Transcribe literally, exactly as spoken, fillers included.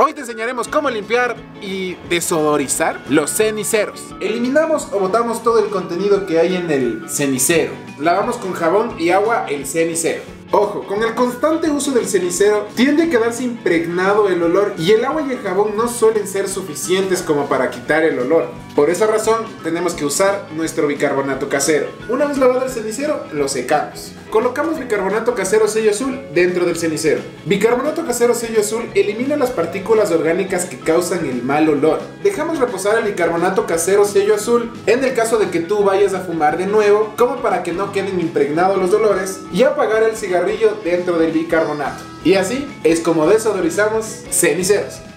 Hoy te enseñaremos cómo limpiar y desodorizar los ceniceros. Eliminamos o botamos todo el contenido que hay en el cenicero. Lavamos con jabón y agua el cenicero. Ojo, con el constante uso del cenicero tiende a quedarse impregnado el olor y el agua y el jabón no suelen ser suficientes como para quitar el olor. Por esa razón tenemos que usar nuestro bicarbonato casero. Una vez lavado el cenicero, lo secamos. Colocamos bicarbonato casero sello azul dentro del cenicero. Bicarbonato casero sello azul elimina las partículas orgánicas que causan el mal olor. Dejamos reposar el bicarbonato casero sello azul en el caso de que tú vayas a fumar de nuevo, como para que no queden impregnados los olores, y apagar el cigarrillo dentro del bicarbonato. Y así es como desodorizamos ceniceros.